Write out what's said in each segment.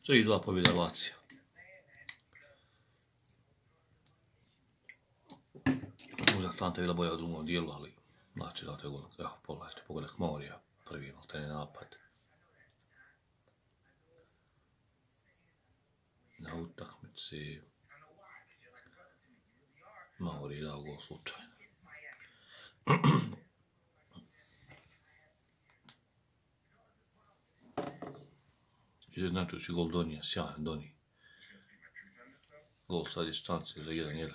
3-2 pobjeda Lazija. Možda Atalanta je bila bolja u drugom dijelu, ali znači da to je gol. Evo, pogledajte Maurija, prvi maltene napad. Na utakmici Mauri dao gol slučajno. Izjednačujući gol Donija, sjajan Doni. Gol sa distancije za 1-1.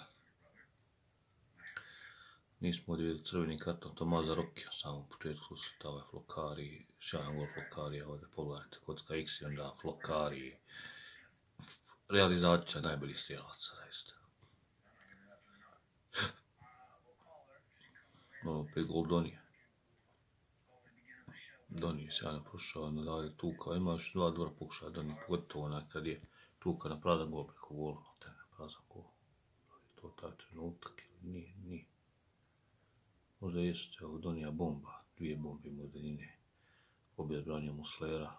Nismo ovdje vidjeli crveni karton Tomaza Rokija, samo u početku susreta ovaj Flokari, sjajan gol Flokarija, ovdje pogledajte, kocka X i onda Flokari. Realizacija najboljih strijelaca, zaista. Opet gol Donija. Doni je sjajno prošao, nadalje tuka, ima još 2 dobra pokušaja Doni, pogotovo onaj kad je tuka na prazan gol preko gola, prazan gol. To taj trenutak ili nije. Možda jeste ovog Donija bomba, 2 bombe mu od daljine, obje odbranio Muslera.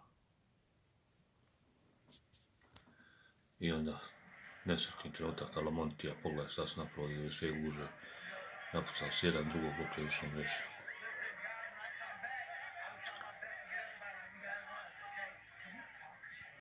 I onda nesretni trenutak Talamontija, pogledaj šta se napravili sve guže, napucali se jedan drugog lopte više mreže.